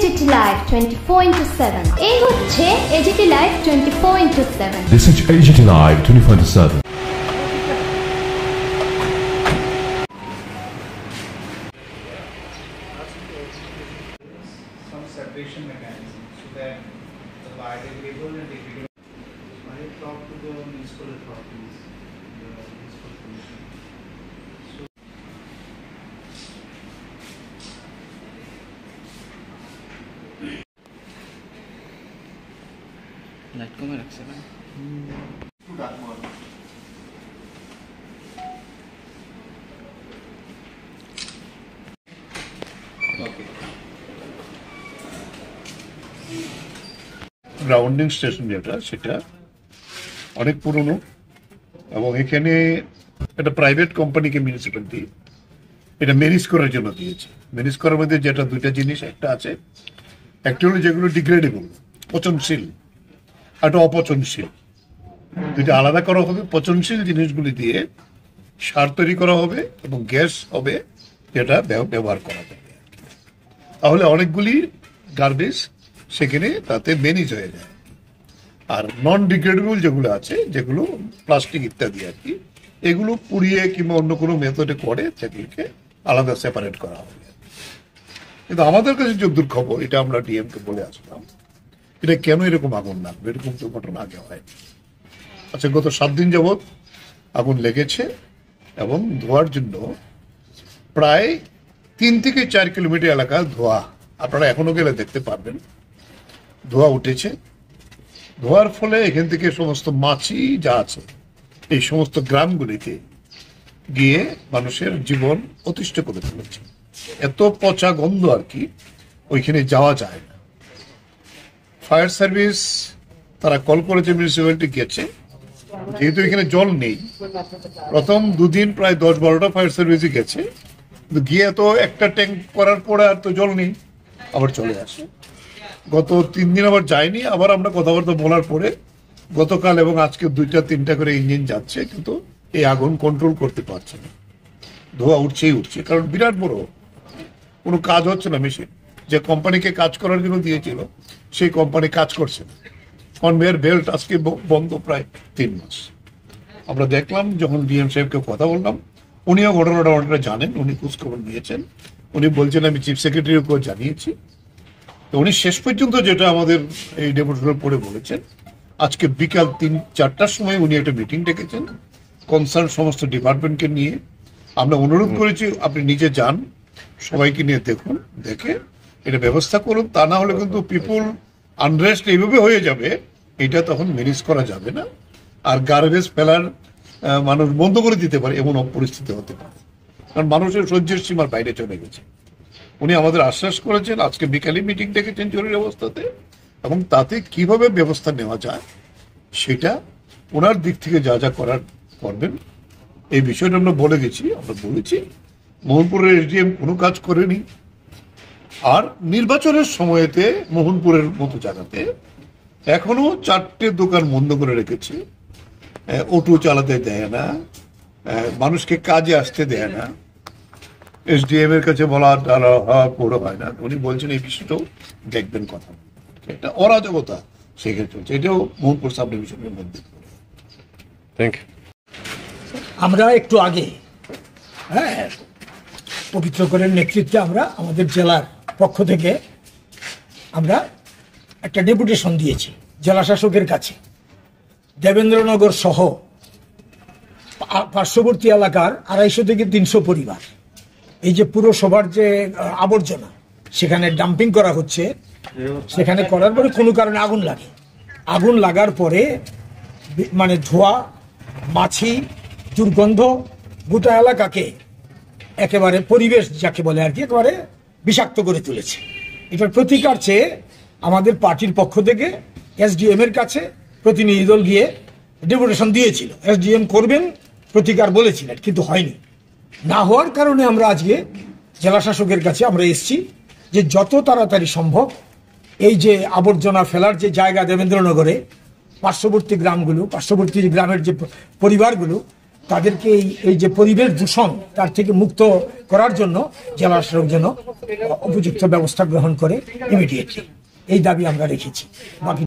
AGT Live 24/7 এই হচ্ছে AGT Live 24/7 This is AGT Live 24/7 some separation mechanism so that the biodegradable and degradable. I talk to the municipal authorities, the municipal commission. Light কমে রাখছে না To that one. Okay. Grounding station যেটা সেটা অনেক পুরনো এবং এখানে একটা প্রাইভেট কোম্পানিকে মিউনিসিপ্যালিটি এটা ম্যানেজ করার জন্য দিয়েছে। ম্যানেজ করার মধ্যে যেটা দুইটা জিনিস একটা আছে, একটা হলো যেগুলো ডিগ্রেডেবল পচনশীল, একটা অপচনশীল। দুইটা আলাদা করা হবে। পচনশীল জিনিসগুলি দিয়ে সার তৈরি করা হবে এবং গ্যাস হবে যেটা ব্যবহার করা যাবে। তাহলে অনেকগুলি গার্বেজ সেখানে তাতে ম্যানেজ হয়ে যায়। আর নন ডিগ্রেডেবল যেগুলো আছে, যেগুলো প্লাস্টিক ইত্যাদি আর কি, এগুলো পুড়িয়ে কিংবা অন্য কোনো মেথডে করে সেগুলিকে আলাদা সেপারেট করা হবে। কিন্তু আমাদের কাছে যদ্দূর খবর, এটা আমরা ডিএমকে বলে আসলাম, এটা কেন এরকম আগুন লাগবে, এরকম তো ঘটনা আগে হয়। আচ্ছা, গত 7 দিন যাবৎ আগুন লেগেছে এবং ধোয়ার জন্য প্রায় 3 থেকে 4 কিলোমিটার এলাকা ধোয়া, আপনারা এখনো গেলে দেখতে পারবেন, ধোয়া উঠেছে। ধোয়ার ফলে এখান থেকে সমস্ত মাছি যা আছে এই সমস্ত গ্রামগুলিতে গিয়ে মানুষের জীবন অতিষ্ঠ করে তুলেছে। এত পচা গন্ধ আর কি, ওইখানে যাওয়া যায় না। ফায়ার সার্ভিস তারা কল করেছে, মিউনিসিপ্যালিটি গেছে, যেহেতু এখানে জল নেই। প্রথম 2 দিন প্রায় 10-12টা ফায়ার সার্ভিসই গেছে, কিন্তু গিয়ে তো একটা ট্যাঙ্ক করার পরে আর তো জল নেই, আবার চলে আসে। গত 3 দিন আবার যায়নি। আবার আমরা কথাবার্তা বলার পরে গতকাল এবং আজকে 2-3টা করে ইঞ্জিন যাচ্ছে, কিন্তু এই আগুন কন্ট্রোল করতে পারছে না। ধোয়া উঠছেই উঠছে, কারণ বিরাট বড়, কোনো কাজ হচ্ছে না। মেশিন যে কোম্পানিকে কাজ করার জন্য দিয়েছিল সেই কোম্পানি কাজ করছে না। কনভেয়ার বেল্ট আজকে বন্ধ প্রায় 3 মাস। আমরা দেখলাম যখন ডিএম সাহেবকে কথা বললাম, উনিও ঘটনাটা অনেকটা জানেন, উনি খোঁজখবর নিয়েছেন। উনি বলছেন আমি চিফ সেক্রেটারিকেও জানিয়েছি। তো উনি শেষ পর্যন্ত যেটা আমাদের এই ডেপুটেশনের পড়ে বলেছেন, আজকে বিকাল 3-4টার সময় উনি একটা মিটিং ডেকেছেন কনসার্ন সমস্ত ডিপার্টমেন্টকে নিয়ে। আমরা অনুরোধ করেছি আপনি নিজে যান, সবাইকে নিয়ে দেখুন, দেখে এটা ব্যবস্থা করুন। তা না হলে কিন্তু পিপুল আনরেস্ট এইভাবে হয়ে যাবে, এটা তখন ম্যানেজ করা যাবে না। আর গার্বেজ ফেলার মানুষ বন্ধ করে দিতে পারে, এমন পরিস্থিতি হতে পারে, কারণ মানুষের সহ্যের সীমার বাইরে চলে গেছে। উনি আমাদের আশ্বাস করেছেন, আজকে বিকালে মিটিং ডেকেছেন জরুরি অবস্থাতে, এবং তাতে কিভাবে ব্যবস্থা নেওয়া যায় সেটা ওনার দিক থেকে যা যা করার করবেন। এই বিষয়টা আমরা বলে গেছি, আমরা বলেছি মোহনপুরের এসডিএম কোনো কাজ করেনি। আর নির্বাচনের সময়তে মোহনপুরের মতো জায়গাতে এখনো 4টে দোকান বন্ধ করে রেখেছে, অটো চালাতে দেয় না, মানুষকে কাজে আসতে দেয় না। এসডিএম এর কাছে বলা পুরো হয় না। উনি বলছেন এই বিষয়টাও দেখবেন, কথা একটা অরাজকতা সেখানে চলছে। এটাও মোহনপুর সাব ডিভিশনের মধ্যে। Thank you. আমরা একটু আগে পবিত্র করের নেতৃত্বে আমরা আমাদের জেলার পক্ষ থেকে আমরা একটা ডেপুটেশন দিয়েছি জেলা শাসকের কাছে। দেবেন্দ্রনগর সহ পার্শ্ববর্তী এলাকার 250 থেকে 300 পরিবার, এই যে পুরসভার যে আবর্জনা সেখানে ডাম্পিং করা হচ্ছে, সেখানে করার পরে কোনো কারণে আগুন লাগে। আগুন লাগার পরে মানে ধোঁয়া, মাছি, দুর্গন্ধ গোটা এলাকাকে একেবারে পরিবেশ যাকে বলে আর কি একেবারে বিষাক্ত করে তুলেছে। এটার প্রতিকার চেয়ে আমাদের পার্টির পক্ষ থেকে এসডিএম এর কাছে প্রতিনিধি দল গিয়ে ডেপুটেশন দিয়েছিল। এসডিএম করবেন প্রতিকার বলেছিলেন, কিন্তু হয়নি। না হওয়ার কারণে আমরা আজকে জেলা শাসকের কাছে আমরা এসেছি যে যত তাড়াতাড়ি সম্ভব এই যে আবর্জনা ফেলার যে জায়গা দেবেন্দ্রনগরে পার্শ্ববর্তী গ্রামগুলো, পার্শ্ববর্তী গ্রামের যে পরিবারগুলো, তাদেরকে এই যে পরিবেশ দূষণ তার থেকে মুক্ত করার জন্য জেলা শাসক যেন উপযুক্ত ব্যবস্থা গ্রহণ করে ইমিডিয়েটলি, এই দাবি আমরা রেখেছি। বাকি